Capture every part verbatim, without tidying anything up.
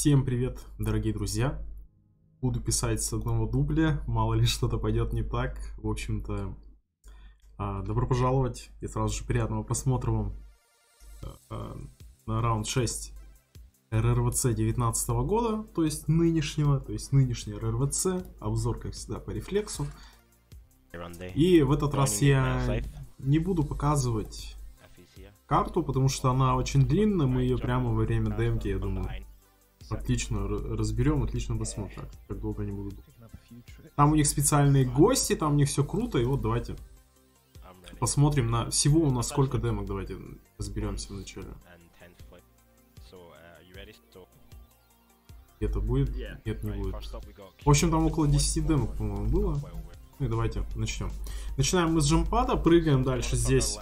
Всем привет, дорогие друзья. Буду писать с одного дубля, мало ли что-то пойдет не так. В общем-то, добро пожаловать и сразу же приятного просмотра вам на раунд шесть эр эр ви си девятнадцатого года, то есть нынешнего, то есть нынешний эр эр ви си, обзор, как всегда, по рефлексу. И в этот раз я не буду показывать карту, потому что она очень длинная, мы ее прямо во время демки, я думаю, отлично разберем, отлично посмотрим, как долго они будут. Там у них специальные гости, там у них все круто, и вот давайте посмотрим на всего у нас сколько демок, давайте разберемся вначале. Это будет? Нет, не будет. В общем, там около десяти демок, по-моему, было. Ну и давайте начнем. Начинаем мы с джампада, прыгаем дальше здесь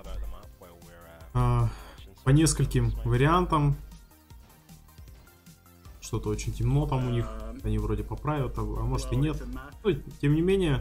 а, по нескольким вариантам. Что-то очень темно там у них, они вроде поправят, а может и нет. Но, тем не менее,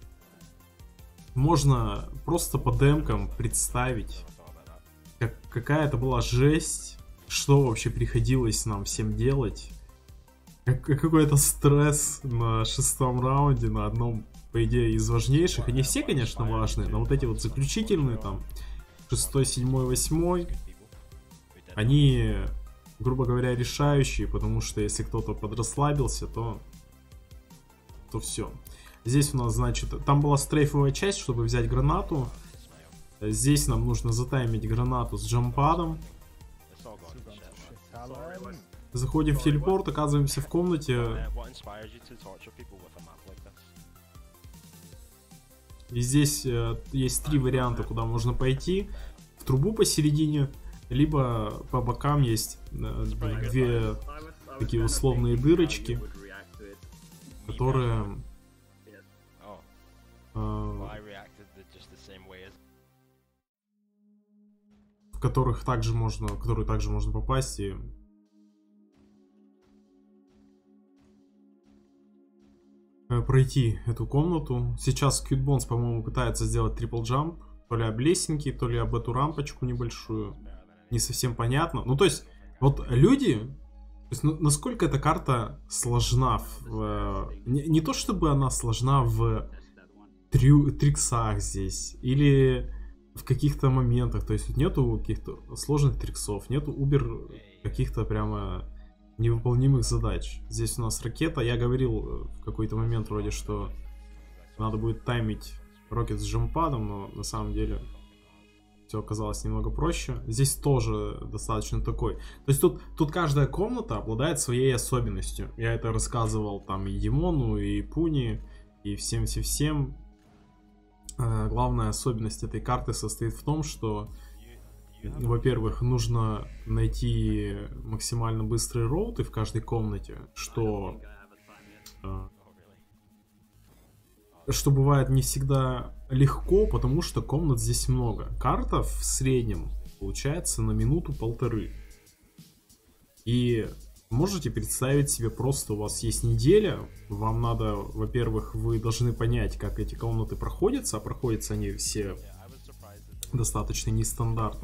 можно просто по демкам представить, как, какая это была жесть, что вообще приходилось нам всем делать. Как, какой-то стресс на шестом раунде, на одном, по идее, из важнейших. Они все, конечно, важные, но вот эти вот заключительные, там, шестой, седьмой, восьмой, они, грубо говоря, решающие, потому что если кто-то подрасслабился, то, то все. Здесь у нас, значит, там была стрейфовая часть, чтобы взять гранату. Здесь нам нужно затаймить гранату с джампадом. Заходим в телепорт, оказываемся в комнате. И здесь э, есть три варианта, куда можно пойти. В трубу посередине, либо по бокам есть э, две такие условные дырочки, которые... Э, в которых также можно, в которые также можно попасть и... пройти эту комнату. Сейчас CuteBones, по-моему, пытается сделать трипл джамп. То ли об лесенки, то ли об эту рампочку небольшую. Не совсем понятно. Ну, то есть, вот люди... То есть, ну, насколько эта карта сложна в... Не, не то, чтобы она сложна в трю, триксах здесь. Или в каких-то моментах. То есть, нету каких-то сложных триксов. Нету убер каких-то прямо... невыполнимых задач. Здесь у нас ракета. Я говорил в какой-то момент вроде, что надо будет таймить рокет с джампадом, но на самом деле все оказалось немного проще. Здесь тоже достаточно такой. То есть тут, тут каждая комната обладает своей особенностью. Я это рассказывал там и Димону, и Пуни, и всем-всем-всем. Главная особенность этой карты состоит в том, что во-первых, нужно найти максимально быстрые роуты в каждой комнате, что, что бывает не всегда легко, потому что комнат здесь много. Карта в среднем получается на минуту-полторы. И можете представить себе, просто у вас есть неделя, вам надо, во-первых, вы должны понять, как эти комнаты проходятся, а проходятся они все достаточно нестандартно.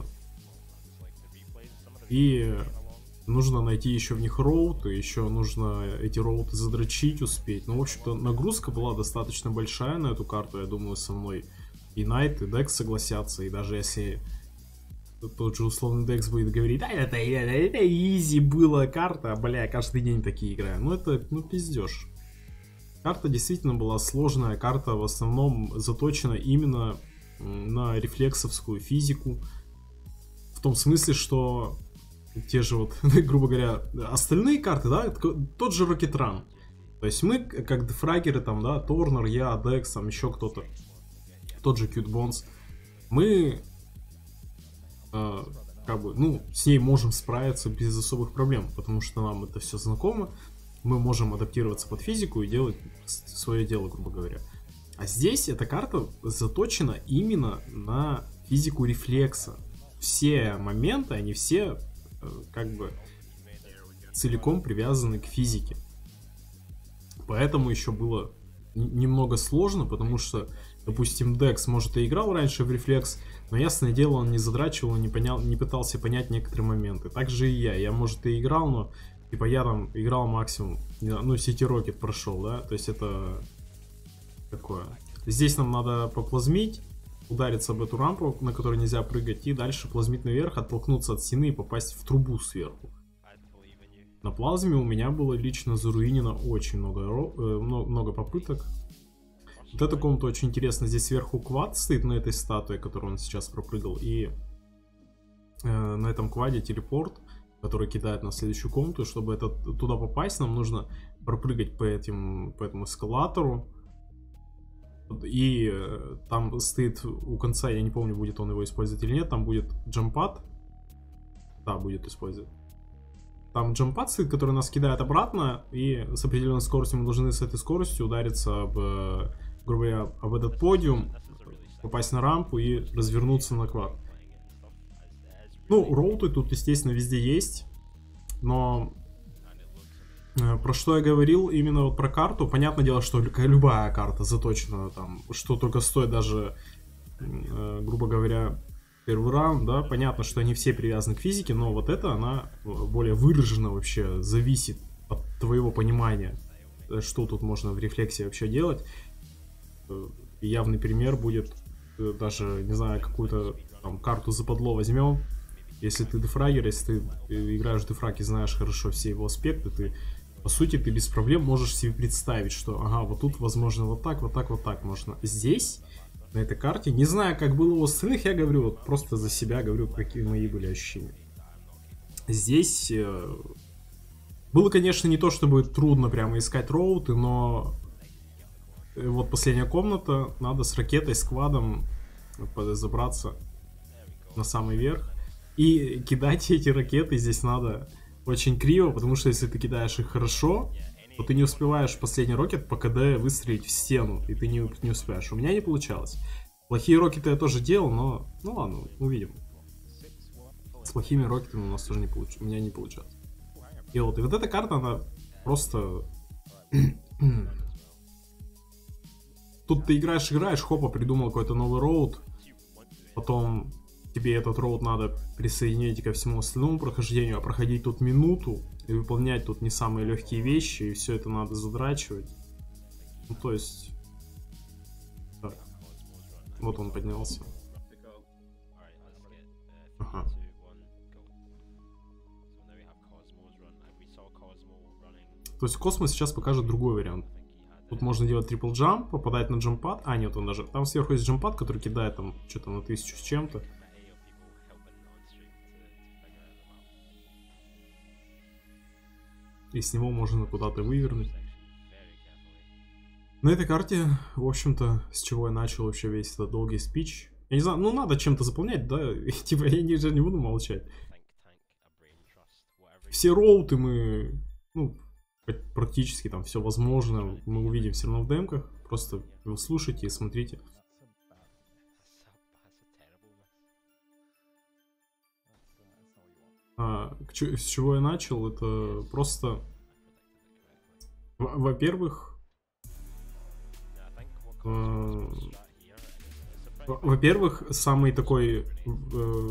И нужно найти еще в них роуты, еще нужно эти роуты задрочить, успеть. Ну, в общем-то, нагрузка была достаточно большая на эту карту, я думаю, со мной и Найт, и Декс согласятся. И даже если тот же условный Декс будет говорить, да, это, это, это изи была карта, бля, каждый день такие играю. Ну, это, ну, пиздеж. Карта действительно была сложная, карта в основном заточена именно на рефлексовскую физику. В том смысле, что... те же вот, грубо говоря, остальные карты, да, тот же Rocket Run. То есть мы, как дефрагеры, там, да, Торнер, я, Декс, там еще кто-то, тот же CuteBones, мы, э, как бы, ну, с ней можем справиться без особых проблем, потому что нам это все знакомо, мы можем адаптироваться под физику и делать свое дело, грубо говоря. А здесь эта карта заточена именно на физику рефлекса. Все моменты, они все как бы целиком привязаны к физике. Поэтому еще было немного сложно, потому что, допустим, Декс, может, и играл раньше в рефлекс, но, ясное дело, он не задрачивал, не, понял, не пытался понять некоторые моменты. Так же и я. Я, может, и играл, но Типа я там играл максимум, не знаю, ну, City Rocket прошел, да, то есть это такое. Здесь нам надо поплазмить, удариться об эту рампу, на которой нельзя прыгать, и дальше плазмить наверх, оттолкнуться от стены и попасть в трубу сверху. На плазме у меня было лично заруинено очень много, э, много попыток. Вот эта комната очень интересна. Здесь сверху квад стоит на этой статуе, которую он сейчас пропрыгал, и э, на этом кваде телепорт, который кидает на следующую комнату. Чтобы это, туда попасть, нам нужно пропрыгать по, этим, по этому эскалатору. И э, там стоит у конца, я не помню, будет он его использовать или нет, там будет джампад. Да, будет использовать. Там джампад стоит, который нас кидает обратно, и с определенной скоростью мы должны с этой скоростью удариться об, грубо говоря, об этот подиум, попасть на рампу и развернуться на квад. Ну, роуты тут, естественно, везде есть, но э, про что я говорил, именно вот про карту, понятное дело, что любая карта заточена там, что только стоит даже, э, грубо говоря, первый раунд, да, понятно, что они все привязаны к физике, но вот эта, она более выражена вообще, зависит от твоего понимания, что тут можно в рефлексе вообще делать. И явный пример будет, даже, не знаю, какую-то там карту западло возьмем, если ты дефрагер, если ты играешь в дефраг и знаешь хорошо все его аспекты, ты, по сути, ты без проблем можешь себе представить, что, ага, вот тут, возможно, вот так, вот так, вот так можно. Здесь... На этой карте. Не знаю, как было у остальных, я говорю, вот просто за себя говорю, какие мои были ощущения. Здесь э, было, конечно, не то, чтобы трудно прямо искать роуты, но вот последняя комната, надо с ракетой, с квадом забраться на самый верх. И кидать эти ракеты здесь надо очень криво, потому что если ты кидаешь их хорошо, то ты не успеваешь последний рокет по КД выстрелить в стену, и ты не, не успеешь. У меня не получалось. Плохие рокеты я тоже делал, но... Ну ладно, увидим. С плохими рокетами у нас тоже не получилось. У меня не получалось. И вот, и вот эта карта, она просто... Тут ты играешь, играешь, хопа, придумал какой-то новый роут. Потом тебе этот роут надо присоединить ко всему остальному прохождению, а проходить тут минуту и выполнять тут не самые легкие вещи, и все это надо задрачивать. Ну, то есть... Так. Вот он поднялся. Ага. То есть Космос сейчас покажет другой вариант. Тут можно делать трипл джамп, попадать на джампад. А, нет, он даже... Там сверху есть джампад, который кидает там что-то на тысячу с чем-то. И с него можно куда-то вывернуть. На этой карте, в общем-то, с чего я начал вообще весь этот долгий спич. Я не знаю, ну надо чем-то заполнять, да? Типа я не, не буду молчать. Все роуты мы, ну, практически там все возможно, мы увидим все равно в демках. Просто вы слушайте и смотрите. А, с чего я начал, это просто, во-первых, э, во-первых, самый такой э,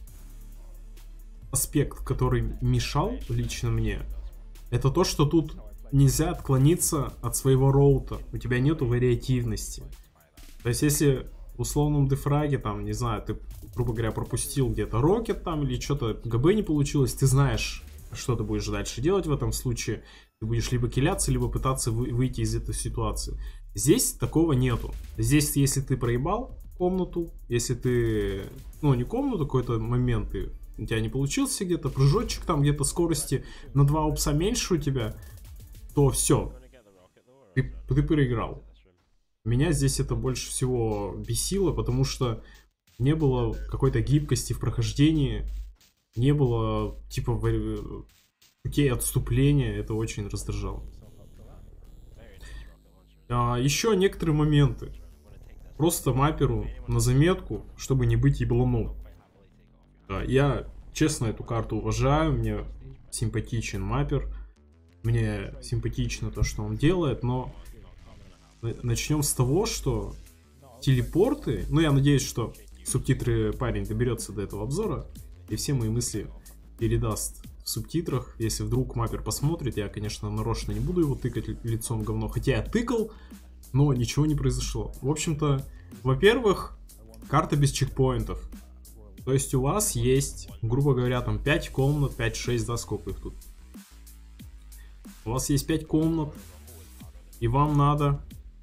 аспект, который мешал лично мне, это то, что тут нельзя отклониться от своего роута, у тебя нету вариативности. То есть если в условном дефраге, там, не знаю, ты, грубо говоря, пропустил где-то рокет там, или что-то ГБ не получилось, ты знаешь, что ты будешь дальше делать в этом случае. Ты будешь либо киляться, либо пытаться вы, выйти из этой ситуации. Здесь такого нету. Здесь, если ты проебал комнату, если ты, ну, не комнату, какой-то момент, ты, у тебя не получился где-то, прыжочек там где-то скорости на два упса меньше у тебя, то все, ты, ты проиграл. Меня здесь это больше всего бесило, потому что не было какой-то гибкости в прохождении, не было типа путей отступления, это очень раздражало. А, еще некоторые моменты. Просто мапперу на заметку, чтобы не быть ебланом. А, я честно эту карту уважаю, мне симпатичен маппер, мне симпатично то, что он делает, но... Начнем с того, что телепорты, ну я надеюсь, что субтитры парень доберется до этого обзора и все мои мысли передаст в субтитрах, если вдруг маппер посмотрит. Я, конечно, нарочно не буду его тыкать лицом в говно, хотя я тыкал, но ничего не произошло. В общем-то, во-первых, карта без чекпоинтов. То есть у вас есть, грубо говоря, там пять комнат, пять-шесть, да, сколько их тут? У вас есть пять комнат, и вам надо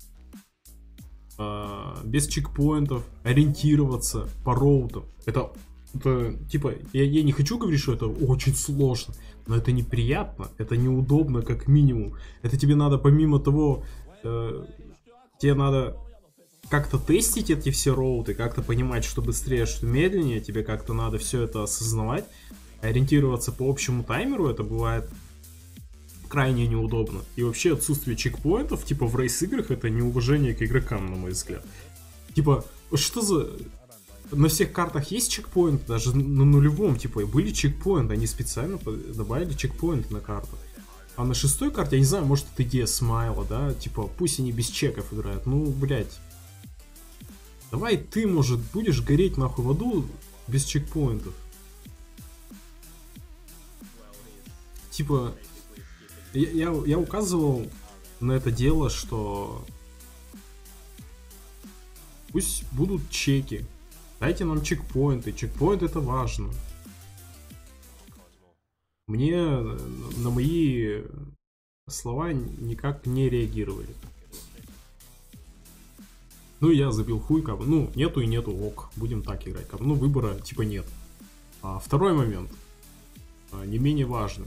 э, без чекпоинтов ориентироваться по роутам. Это, это типа, я, я не хочу говорить, что это очень сложно, но это неприятно, это неудобно как минимум. Это тебе надо помимо того, э, тебе надо как-то тестить эти все роуты, как-то понимать, что быстрее, что медленнее, тебе как-то надо все это осознавать, ориентироваться по общему таймеру, это бывает крайне неудобно. И вообще отсутствие чекпоинтов, типа в рейс-играх, это неуважение к игрокам, на мой взгляд. Типа, что за... На всех картах есть чекпоинт, даже на нулевом, типа, были чекпоинты, они специально добавили чекпоинт на карту. А на шестой карте, я не знаю, может это идея Смайла, да, типа, пусть они без чеков играют, ну, блять. Давай ты, может, будешь гореть нахуй в аду без чекпоинтов. Типа, я, я, я указывал на это дело, что пусть будут чеки. Дайте нам чекпоинты. Чекпоинт это важно. Мне на мои слова никак не реагировали. Ну, я забил хуй, как бы, ну, нету и нету, ок, будем так играть, как бы, ну, выбора, типа, нет. А, второй момент, а, не менее важный.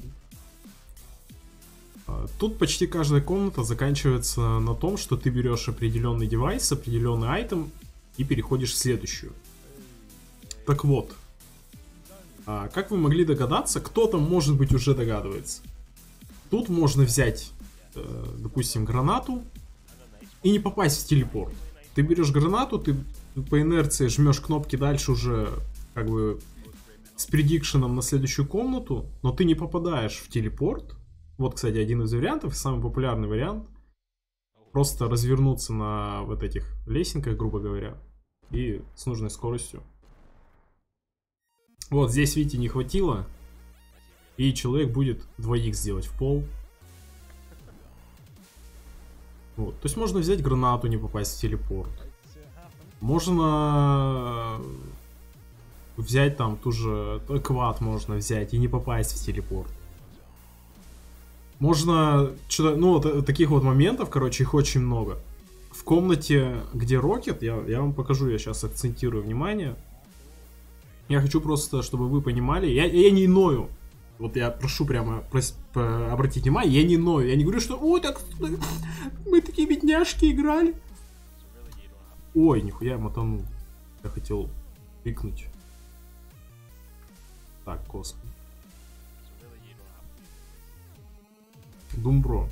А, тут почти каждая комната заканчивается на том, что ты берешь определенный девайс, определенный айтем и переходишь в следующую. Так вот, а, как вы могли догадаться, кто-то, может быть, уже догадывается. Тут можно взять, э, допустим, гранату и не попасть в телепорт. Ты берешь гранату, ты по инерции жмешь кнопки дальше уже как бы с предикшеном на следующую комнату, но ты не попадаешь в телепорт. Вот, кстати, один из вариантов, самый популярный вариант. Просто развернуться на вот этих лесенках, грубо говоря, и с нужной скоростью. Вот здесь, видите, не хватило, и человек будет два икс сделать в пол. Вот. То есть можно взять гранату, не попасть в телепорт. Можно взять там ту же квад, можно взять и не попасть в телепорт. Можно что-то, ну вот таких вот моментов, короче, их очень много. В комнате, где Рокет, я, я вам покажу, я сейчас акцентирую внимание. Я хочу просто, чтобы вы понимали, я, я не ною. Вот я прошу прямо прос, по, обратить внимание, я не ною. Я не говорю, что ой, так мы такие бедняжки играли. Ой, нихуя мотанул. Я хотел пикнуть. Так, космо. Думбро.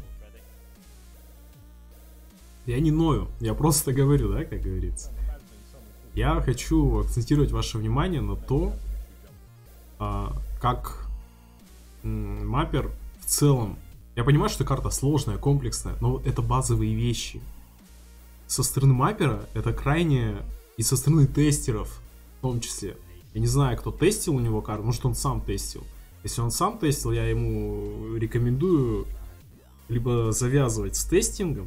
Я не ною, я просто говорю, да, как говорится. Я хочу акцентировать ваше внимание на то, а, как м, маппер в целом. Я понимаю, что карта сложная, комплексная, но это базовые вещи. Со стороны маппера это крайне, и со стороны тестеров в том числе. Я не знаю, кто тестил у него карту, может он сам тестил. Если он сам тестил, я ему рекомендую либо завязывать с тестингом,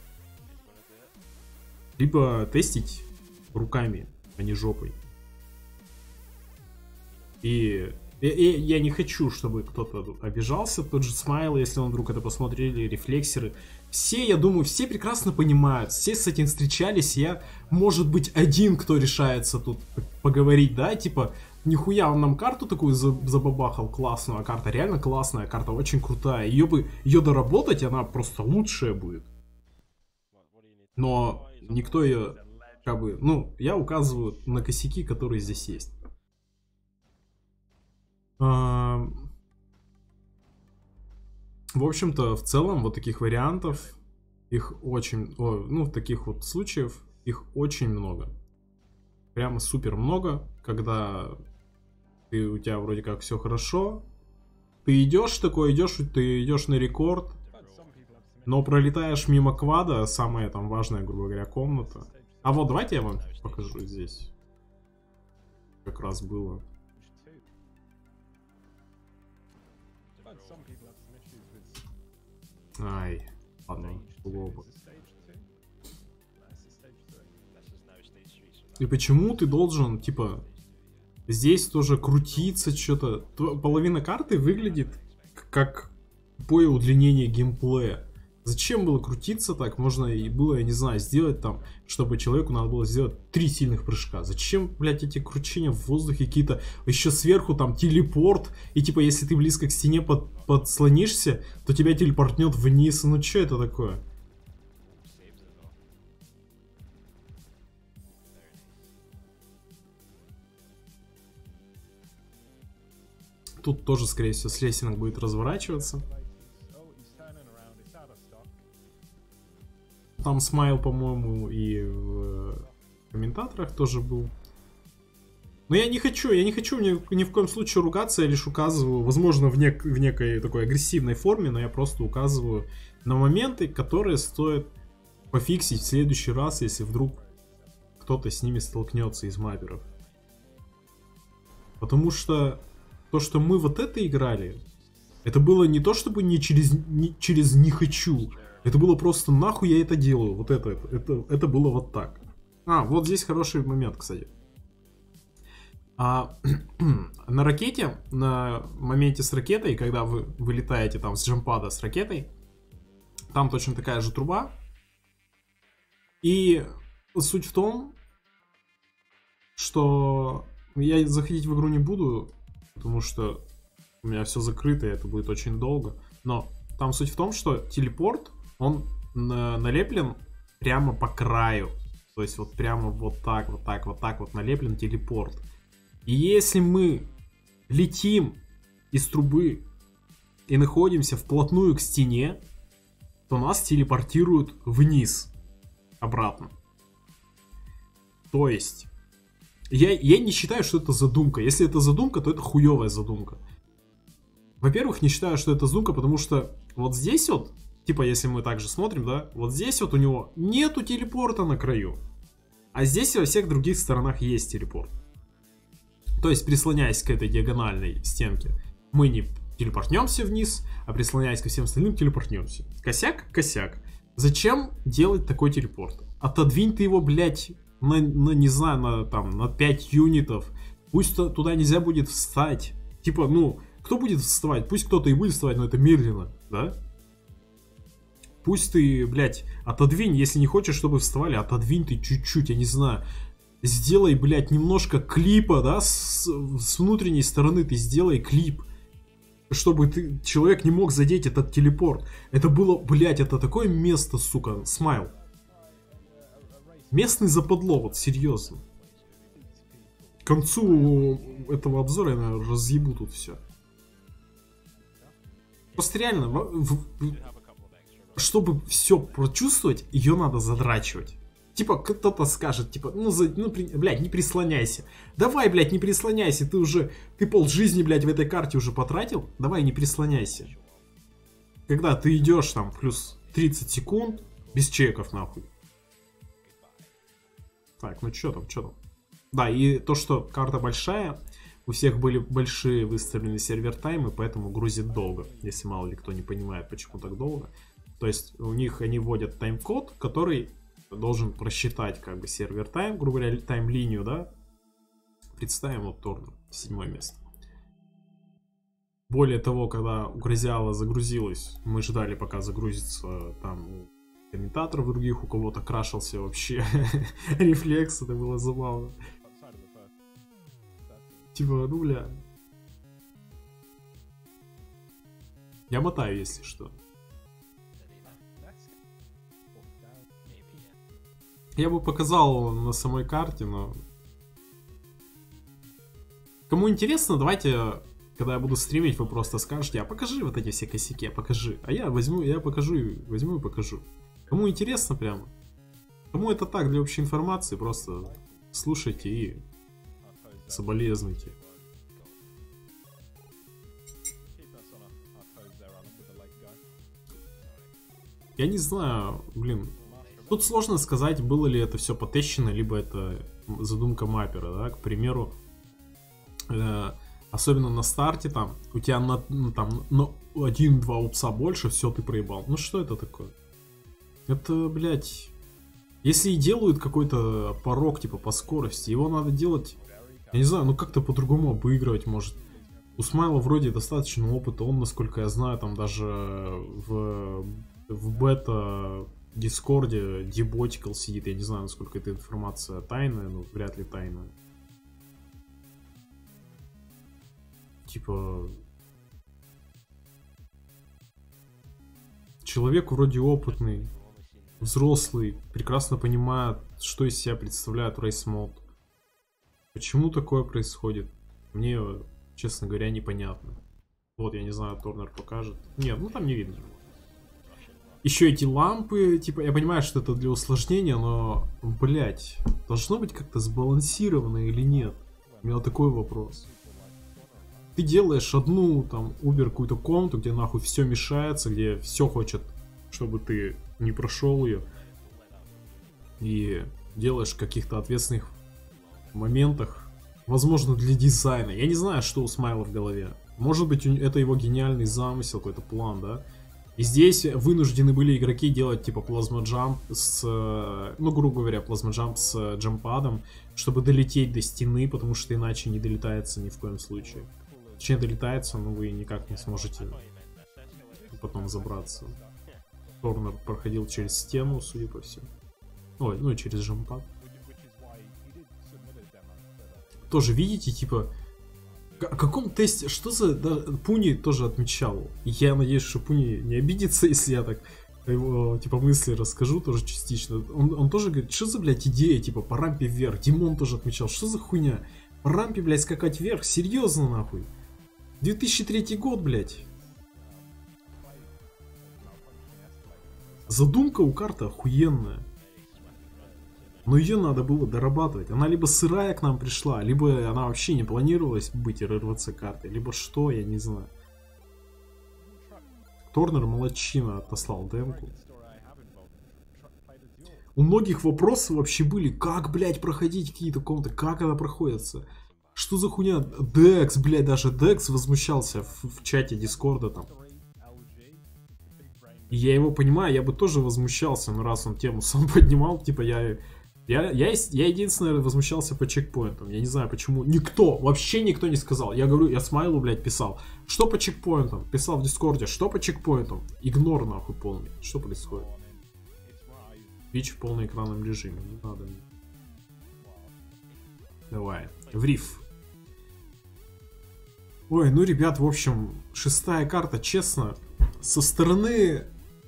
либо тестить руками, а не жопой. И я, я, я не хочу, чтобы кто-то обижался, тот же Смайл, если он вдруг это посмотрел, или рефлексеры. Все, я думаю, все прекрасно понимают, все с этим встречались, я, может быть, один, кто решается тут поговорить, да, типа, нихуя он нам карту такую забабахал классную, а карта реально классная, карта очень крутая, ее бы, ее доработать, она просто лучшая будет. Но никто ее, как бы, ну, я указываю на косяки, которые здесь есть. В общем-то, в целом, вот таких вариантов, их очень, о, ну, таких вот случаев, их очень много. Прямо супер много, когда ты, у тебя вроде как все хорошо, ты идешь такой, идешь, ты идешь на рекорд, но пролетаешь мимо квада, самая там важная, грубо говоря, комната. А вот давайте я вам покажу здесь. Как раз было. Ай, ладно, глупо. И почему ты должен, типа, здесь тоже крутиться, что-то... Половина карты выглядит как тупое удлинение геймплея. Зачем было крутиться так? Можно и было, я не знаю, сделать там, чтобы человеку надо было сделать три сильных прыжка. Зачем, блядь, эти кручения в воздухе какие-то? Еще сверху там телепорт. И типа, если ты близко к стене под, подслонишься, то тебя телепортнет вниз. Ну что это такое? Тут тоже, скорее всего, слесенок будет разворачиваться. Там смайл, по-моему, и в комментаторах тоже был. Но я не хочу, я не хочу ни, ни в коем случае ругаться, я лишь указываю, возможно, в, нек, в некой такой агрессивной форме, но я просто указываю на моменты, которые стоит пофиксить в следующий раз, если вдруг кто-то с ними столкнется из мапперов. Потому что то, что мы вот это играли, это было не то, чтобы не через не, через не хочу. Это было просто нахуй я это делаю. Вот это, это, это, это было вот так. А, вот здесь хороший момент, кстати. А, на ракете, на моменте с ракетой, когда вы вылетаете там с джампада с ракетой, там точно такая же труба. И суть в том, что я заходить в игру не буду, потому что у меня все закрыто, и это будет очень долго. Но там суть в том, что телепорт, он налеплен прямо по краю. То есть вот прямо вот так, вот так, вот так вот налеплен телепорт. И если мы летим из трубы и находимся вплотную к стене, то нас телепортируют вниз, обратно. То есть, я, я не считаю, что это задумка. Если это задумка, то это хуевая задумка. Во-первых, не считаю, что это задумка, потому что вот здесь вот, типа, если мы также смотрим, да, вот здесь вот у него нету телепорта на краю. А здесь во всех других сторонах есть телепорт. То есть, прислоняясь к этой диагональной стенке, мы не телепортнемся вниз, а прислоняясь ко всем остальным, телепортнемся. Косяк, косяк. Зачем делать такой телепорт? Отодвинь ты его, блядь, на, на не знаю, на, там, на пять юнитов. Пусть туда нельзя будет встать. Типа, ну, кто будет вставать? Пусть кто-то и будет вставать, но это медленно, да? Пусть ты, блядь, отодвинь, если не хочешь, чтобы вставали, отодвинь ты чуть-чуть, я не знаю. Сделай, блядь, немножко клипа, да, с, с внутренней стороны ты сделай клип. Чтобы ты, человек не мог задеть этот телепорт. Это было, блядь, это такое место, сука, смайл. Местный западло, вот серьезно. К концу этого обзора я, наверное, разъебу тут все. Просто реально, в, в, чтобы все прочувствовать, ее надо задрачивать. Типа, кто-то скажет, типа, ну, за, ну, при, блядь, не прислоняйся. Давай, блядь, не прислоняйся, ты уже, ты полжизни, блядь, в этой карте уже потратил. Давай, не прислоняйся. Когда ты идешь там плюс тридцать секунд, без чеков, нахуй. Так, ну что там, что там? Да, и то, что карта большая, у всех были большие выставлены сервер-таймы, поэтому грузит долго. Если мало ли кто не понимает, почему так долго. То есть, у них они вводят тайм-код, который должен просчитать как бы сервер тайм, грубо говоря, тайм-линию, да. Представим вот Торн, седьмое место. Более того, когда у Грозиала загрузилось, мы ждали, пока загрузится там у комментаторов других, у кого-то крашился вообще рефлекс, это было забавно. Типа, ну бля. Я мотаю, если что. Я бы показал на самой карте, но... Кому интересно, давайте, когда я буду стримить, вы просто скажете, а покажи вот эти все косяки, покажи. А я возьму, я покажу, и возьму и покажу. Кому интересно прямо. Кому это так, для общей информации, просто слушайте и соболезнуйте. Я не знаю, блин. Тут сложно сказать, было ли это все потещено, либо это задумка маппера, да, к примеру. Э, Особенно на старте там, у тебя на, ну, там, на один-два упса больше, все, ты проебал. Ну что это такое? Это, блядь... Если и делают какой-то порог, типа, по скорости, его надо делать, я не знаю, ну как-то по-другому обыгрывать, может. У Смайла вроде достаточно опыта, он, насколько я знаю, там даже в, в бета Дискорде деботикал сидит, я не знаю, насколько эта информация тайная, но вряд ли тайная. Типа... Человек вроде опытный, взрослый, прекрасно понимает, что из себя представляет Race Mode. Почему такое происходит? Мне, честно говоря, непонятно. Вот, я не знаю, Торнер покажет. Нет, ну там не видно. Еще эти лампы, типа, я понимаю, что это для усложнения, но, блять, должно быть как-то сбалансировано или нет? У меня такой вопрос. Ты делаешь одну, там, Uber какую-то комнату, где нахуй все мешается, где все хочет, чтобы ты не прошел ее. И делаешь в каких-то ответственных моментах, возможно, для дизайна. Я не знаю, что у Смайла в голове. Может быть, это его гениальный замысел, какой-то план, да? И здесь вынуждены были игроки делать типа плазма-джамп с, ну, грубо говоря, плазма-джамп с джампадом, чтобы долететь до стены, потому что иначе не долетается ни в коем случае. Точнее, долетается, но вы никак не сможете потом забраться. Торнер проходил через стену, судя по всему. Ой, ну и через джампад. Тоже видите, типа, о каком тесте, что за, да, Пуни тоже отмечал. Я надеюсь, что Пуни не обидится, если я так его, типа, мысли расскажу тоже частично. Он, он тоже говорит, что за, блядь, идея, типа, по рампе вверх. Димон тоже отмечал, что за хуйня? По рампе, блядь, скакать вверх, серьезно, нахуй. две тысячи третий год, блядь. Задумка у карты охуенная. Но ее надо было дорабатывать. Она либо сырая к нам пришла, либо она вообще не планировалась быть эр эр вэ цэ картой, либо что, я не знаю. Торнер молодчина отослал демку. У многих вопросы вообще были, как, блядь, проходить какие-то комнаты, как она проходится. Что за хуйня? Декс, блядь, даже Декс возмущался в, в чате Дискорда там. И я его понимаю, я бы тоже возмущался, но раз он тему сам поднимал, типа я... Я, я, я единственное возмущался по чекпоинтам. Я не знаю почему. Никто, вообще никто не сказал. Я говорю, я Смайлу, блядь, писал. Что по чекпоинтам? Писал в Дискорде. Что по чекпоинтам? Игнор нахуй полный. Что происходит? Вич в полном экранном режиме. Не надо мне. Давай. В риф. Ой, ну, ребят, в общем, шестая карта, честно, со стороны...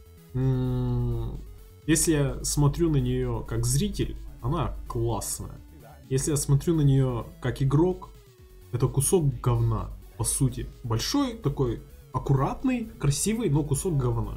Если я смотрю на нее как зритель, она классная. Если я смотрю на нее как игрок, это кусок говна, по сути. Большой, такой аккуратный, красивый, но кусок говна.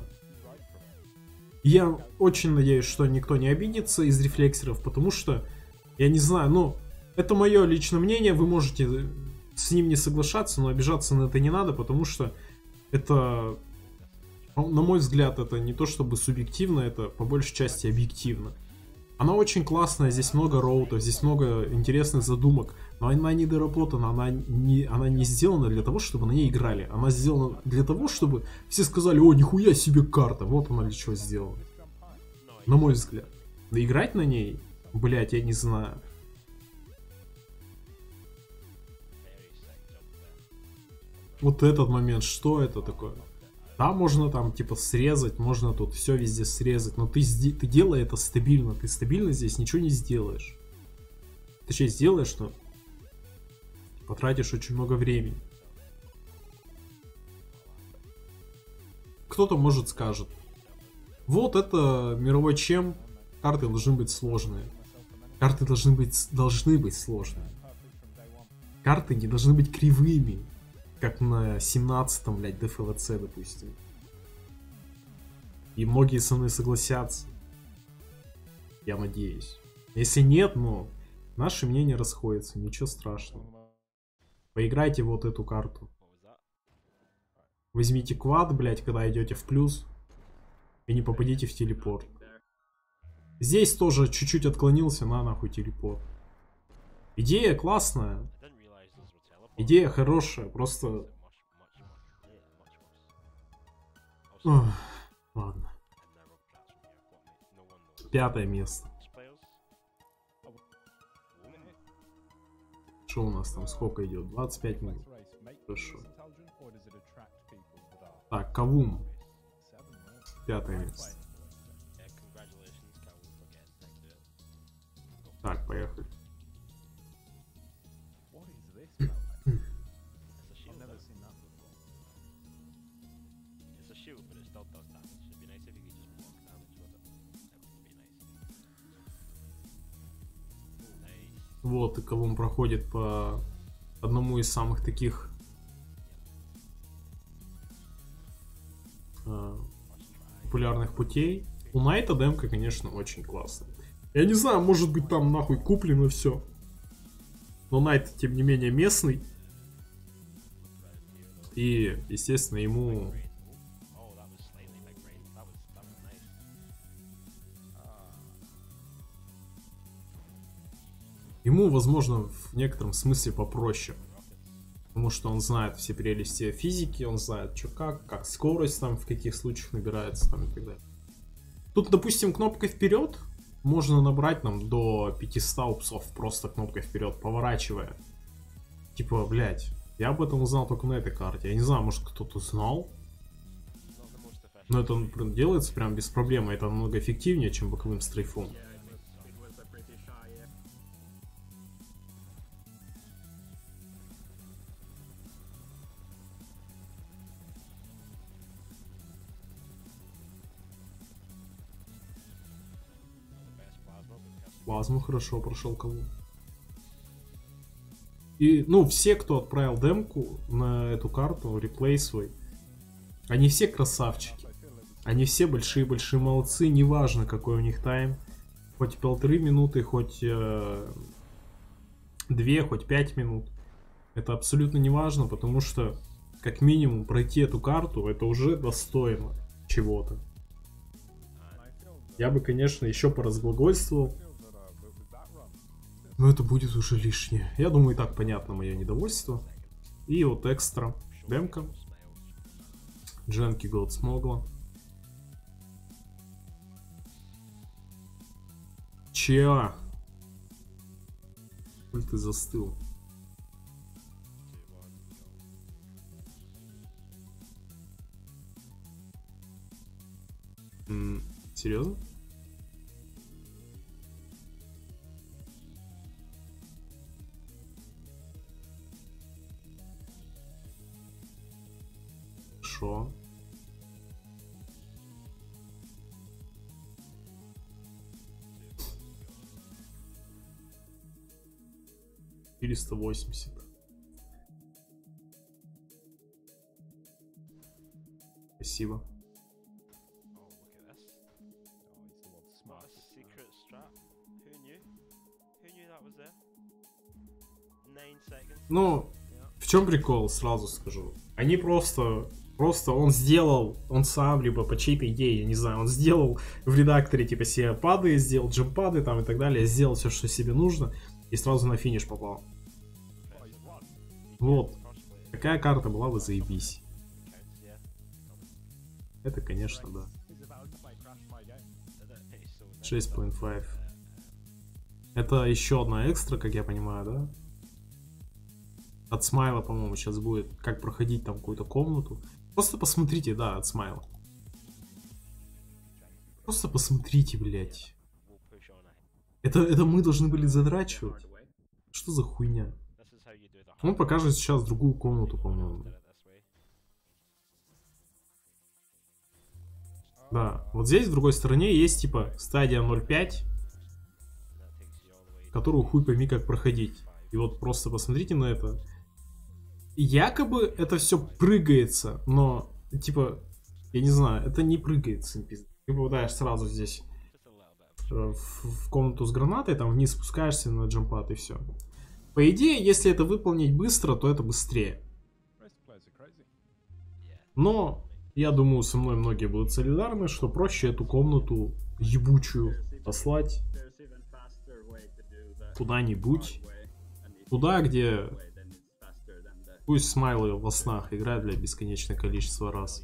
Я очень надеюсь, что никто не обидится из рефлексеров, потому что, я не знаю, ну, это мое личное мнение, вы можете с ним не соглашаться, но обижаться на это не надо, потому что это... На мой взгляд, это не то чтобы субъективно, это по большей части объективно. Она очень классная, здесь много роутов, здесь много интересных задумок, но она не доработана, она не, она не сделана для того, чтобы на ней играли. Она сделана для того, чтобы все сказали, о, нихуя себе карта, вот она для чего сделана. На мой взгляд. Да играть на ней, блять, я не знаю. Вот этот момент, что это такое? Да, можно там типа срезать, можно тут все везде срезать, но ты, ты делай это стабильно, ты стабильно здесь ничего не сделаешь. Точнее, сделаешь, но потратишь очень много времени. Кто-то, может, скажет, вот это мировой чем, карты должны быть сложные. Карты должны быть, должны быть сложные. Карты не должны быть кривыми. Как на семнадцатом, блядь, дэ эф вэ цэ, допустим. И многие со мной согласятся. Я надеюсь. Если нет, ну, наши мнения расходятся, ничего страшного. Поиграйте вот эту карту. Возьмите квад, блядь, когда идете в плюс. И не попадите в телепорт. Здесь тоже чуть-чуть отклонился, на нахуй телепорт. Идея классная. Идея хорошая, просто... Ох, ладно. Пятое место. Что у нас там, сколько идет? двадцать пять минут. Хорошо. Так, Кавум. Пятое место. Так, поехали. Вот, и Кавум проходит по одному из самых таких э, популярных путей. У Найта демка, конечно, очень классная. Я не знаю, может быть там нахуй куплено все. Но Найт, тем не менее, местный. И, естественно, ему... Ему, возможно, в некотором смысле попроще. Потому что он знает все прелести физики, он знает, что как, как скорость там в каких случаях набирается там и так далее. Тут, допустим, кнопкой вперед можно набрать нам до пятисот упсов просто кнопкой вперед, поворачивая. Типа, блять, я об этом узнал только на этой карте. Я не знаю, может кто-то знал. Но это делается прям без проблем. Это намного эффективнее, чем боковым стрейфом. Плазму хорошо прошел кого. И, ну, все, кто отправил демку на эту карту, реплей свой, они все красавчики. Они все большие-большие молодцы, неважно какой у них тайм. Хоть полторы минуты, хоть э, две, хоть пять минут. Это абсолютно неважно, потому что, как минимум, пройти эту карту, это уже достойно чего-то. Я бы, конечно, еще поразглагольствовал. Но это будет уже лишнее. Я думаю, и так понятно мое недовольство. И вот экстра. Демка. Дженки Голд смогла. Ча. Пуль ты застыл. М-м, серьезно? Шо? четыреста восемьдесят. Спасибо. Ну, в чем прикол, сразу скажу. Они просто, просто он сделал, он сам, либо по чьей-то идее, я не знаю, он сделал в редакторе типа себе пады, сделал джемпады там и так далее, сделал все, что себе нужно, и сразу на финиш попал. Вот. Такая карта была бы заебись. Это, конечно, да. шесть целых пять. Это еще одна экстра, как я понимаю, да? От Смайла, по-моему, сейчас будет, как проходить там какую-то комнату. Просто посмотрите, да, от Смайла. Просто посмотрите, блядь. Это, это мы должны были задрачивать. Что за хуйня? Он покажет сейчас другую комнату, по-моему. Да, вот здесь, в другой стороне, есть, типа, стадия ноль пять, которую хуй пойми как проходить. И вот просто посмотрите на это. Якобы это все прыгается, но, типа, я не знаю, это не прыгается. Ты попадаешь сразу здесь в, в комнату с гранатой, там вниз спускаешься на джампад и все. По идее, если это выполнить быстро, то это быстрее. Но, я думаю, со мной многие будут солидарны, что проще эту комнату ебучую послать куда-нибудь. Туда, где Пусть смайлы во снах играют, блядь, бесконечное количество раз.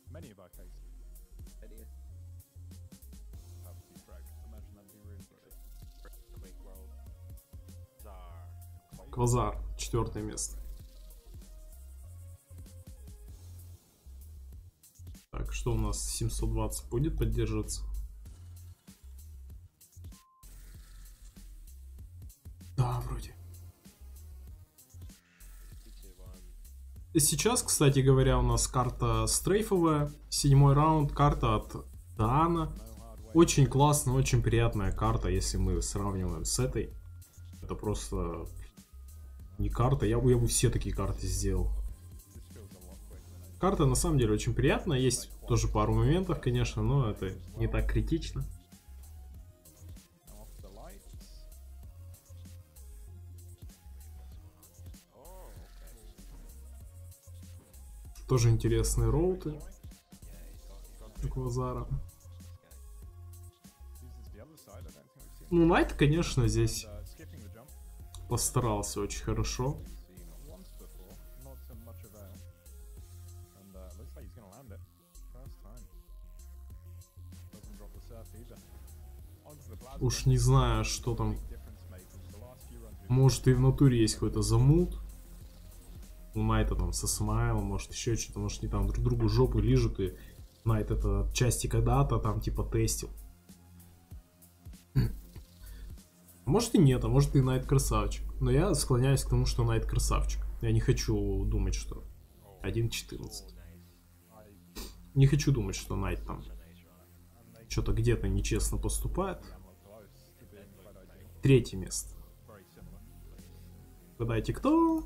Квазар, четвертое место. Так, что у нас? семьсот двадцать будет поддерживаться? Да, вроде. Сейчас, кстати говоря, у нас карта стрейфовая. Седьмой раунд, карта от Даана. Очень классная, очень приятная карта, если мы сравниваем с этой. Это просто не карта. Я бы, я бы все такие карты сделал. Карта на самом деле очень приятная. Есть тоже пару моментов, конечно, но это не так критично. Тоже интересные роуты у Квазара. Ну, Найт, конечно, здесь постарался очень хорошо. Уж не знаю, что там. Может, и в натуре есть какой-то замут. У Найта там со смайлом, может еще что-то, может не там друг другу жопу лижут, и Найт это отчасти когда-то там типа тестил. Может и нет, а может и Найт красавчик. Но я склоняюсь к тому, что Найт красавчик. Я не хочу думать, что один четырнадцать. Не хочу думать, что Найт там что-то где-то нечестно поступает. Третье место. Угадайте, кто?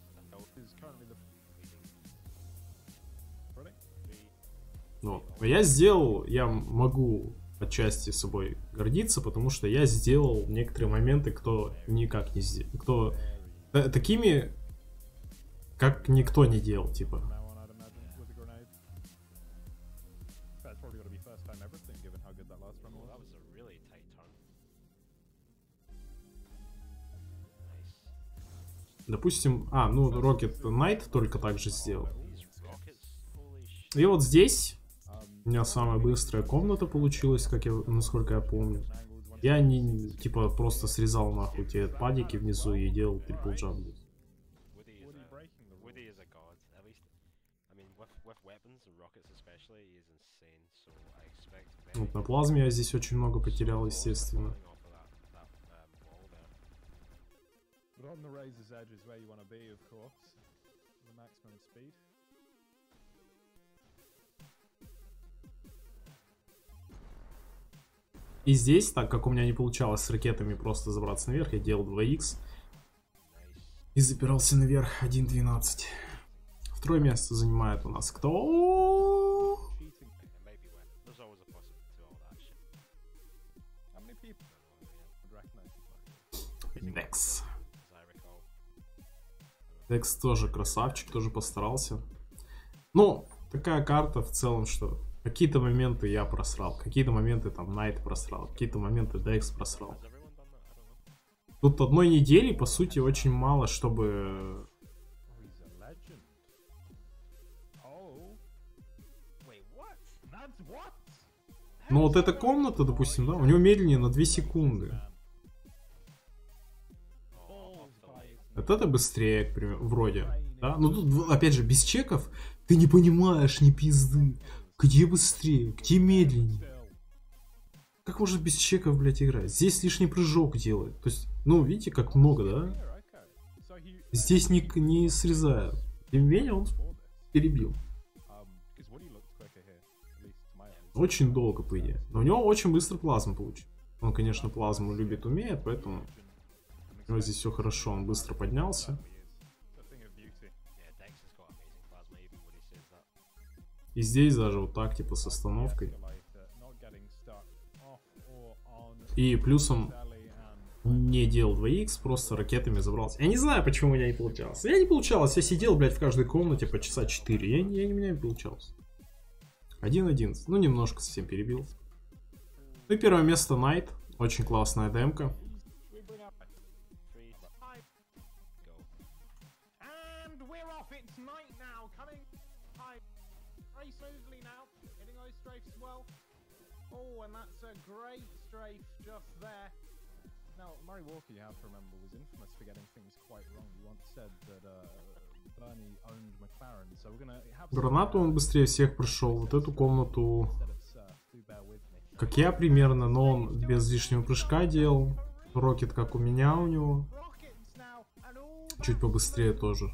Ну, я сделал, я могу отчасти собой гордиться, потому что я сделал некоторые моменты, кто никак не сделал, кто э, такими, как никто не делал, типа. Допустим, а, ну, Rocket Knight только так же сделал. И вот здесь у меня самая быстрая комната получилась, как я, насколько я помню. Я не, типа, просто срезал нахуй те падики внизу и делал трипл джамп. Вот на плазме я здесь очень много потерял, естественно. И здесь, так как у меня не получалось с ракетами просто забраться наверх, я делал два икс и запирался наверх один двенадцать. Второе место занимает у нас кто? Декс. Декс тоже красавчик, тоже постарался. Ну, такая карта в целом, что какие-то моменты я просрал, какие-то моменты там Найт просрал, какие-то моменты Декс просрал. Тут одной недели, по сути, очень мало, чтобы... Ну вот эта комната, допустим, да, у него медленнее на две секунды. Вот это быстрее, к примеру, вроде, да? Но тут, опять же, без чеков ты не понимаешь ни пизды. Где быстрее, где медленнее? Как можно без чеков, блядь, играть? Здесь лишний прыжок делает. То есть, ну, видите, как много, да? Здесь не, не срезает. Тем не менее, он перебил. Очень долго, по идее. Но у него очень быстро плазма получил. Он, конечно, плазму любит, умеет, поэтому у него здесь все хорошо. Он быстро поднялся. И здесь даже вот так, типа, с остановкой. И плюсом не делал два икс, просто ракетами забрался. Я не знаю, почему у меня не получалось. Я не получалось, я сидел, блядь, в каждой комнате по часа четыре. Я, я, у меня не получалось. один одиннадцать. Ну, немножко совсем перебил. Ну и первое место Найт. Очень классная демка. Now, Murray Walker, you have to remember, was infamous for getting things quite wrong. He once said that uh, Bernie owned McLaren, so we're gonna have... Гранату он быстрее всех прошел. Вот эту комнату, как я примерно, но он без лишнего прыжка делал. Рокет, как у меня у него. Чуть побыстрее тоже.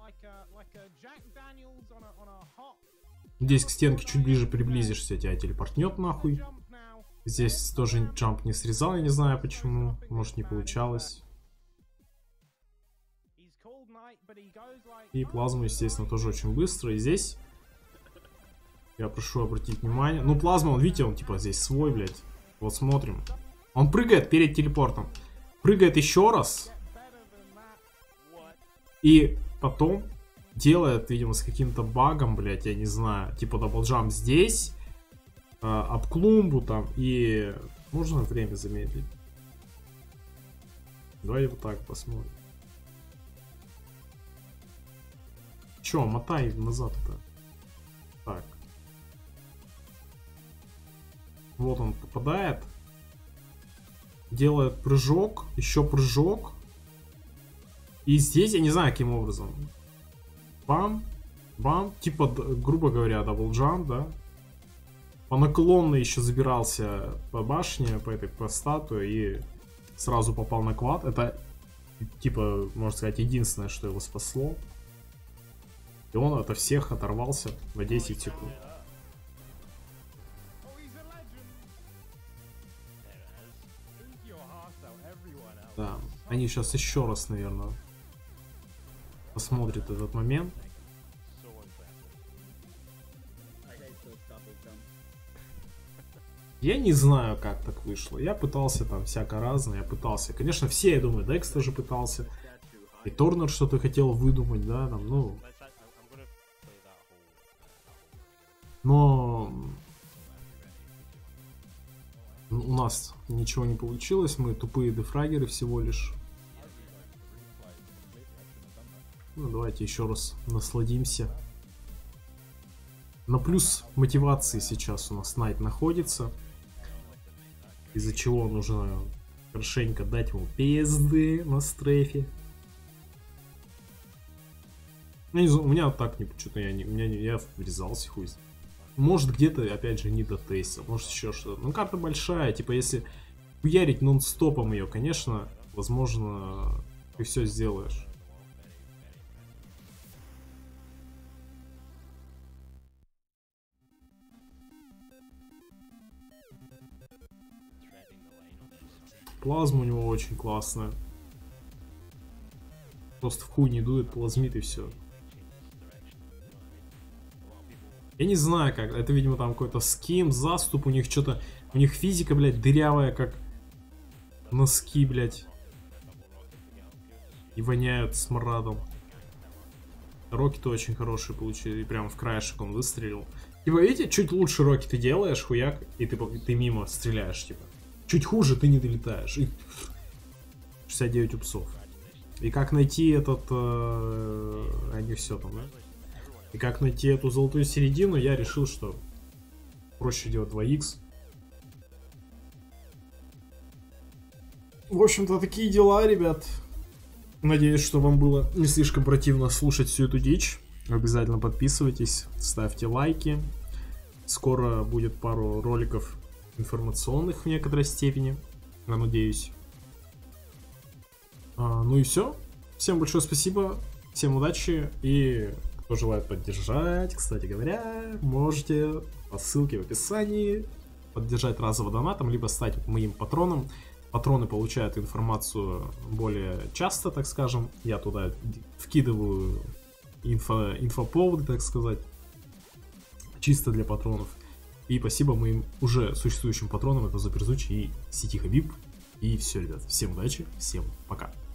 Здесь к стенке чуть ближе приблизишься, тебя телепортнет нахуй. Здесь тоже джамп не срезал, я не знаю почему. Может, не получалось. И плазму, естественно, тоже очень быстро. И здесь я прошу обратить внимание. Ну, плазма, он, видите, он типа здесь свой, блядь. Вот смотрим. Он прыгает перед телепортом. Прыгает еще раз. И потом делает, видимо, с каким-то багом, блядь, я не знаю. Типа даблджамп здесь. Об клумбу там. И можно время замедлить. Давай вот так посмотрим. Че, мотай назад это. Так. Вот он попадает. Делает прыжок. Еще прыжок. И здесь, я не знаю, каким образом. Бам. Бам. Типа, грубо говоря, даблджамп, да. По наклонной еще забирался по башне, по этой по статуе. И сразу попал на квад. Это, типа, можно сказать, единственное, что его спасло. И он от всех оторвался на десять секунд. Да, они сейчас еще раз, наверное, посмотрят этот момент. Я не знаю, как так вышло. Я пытался там всяко разное. Я пытался. Конечно, все, я думаю, Декс тоже пытался. И Торнер что-то хотел выдумать, да, там, ну... Но... У нас ничего не получилось. Мы тупые дефрагеры всего лишь. Ну, давайте еще раз насладимся. На плюс мотивации сейчас у нас Найт находится. Из-за чего нужно хорошенько дать ему пизды на стрейфе. У меня так не что-то я не, у меня не, я врезался хуй. Может где-то опять же не дотестил, может еще что-то. Ну карта большая, типа если хуярить нон-стопом ее, конечно, возможно ты все сделаешь. Плазма у него очень классная. Просто в хуй не дует, плазмит и все. Я не знаю как, это видимо там какой-то ским, заступ, у них что-то, у них физика, блядь, дырявая, как носки, блядь. И воняют смрадом. Рокеты очень хорошие получили, и прям в краешек он выстрелил. Типа, видите, чуть лучше рокеты делаешь, хуяк, и ты, ты мимо стреляешь, типа. Чуть хуже ты не долетаешь. И... шестьдесят девять упсов. И как найти этот... Э... А не все там, да? И как найти эту золотую середину, я решил, что проще делать два икс. В общем-то, такие дела, ребят. Надеюсь, что вам было не слишком противно слушать всю эту дичь. Обязательно подписывайтесь, ставьте лайки. Скоро будет пару роликов информационных в некоторой степени, я надеюсь. А, ну и все. Всем большое спасибо, всем удачи, и кто желает поддержать, кстати говоря, можете по ссылке в описании поддержать разово донатом, либо стать моим патроном. Патроны получают информацию более часто, так скажем. Я туда вкидываю инфо, инфоповоды, так сказать, чисто для патронов. И спасибо моим уже существующим патронам, это Заперзучи и Сити Хабиб. И все, ребят, всем удачи, всем пока.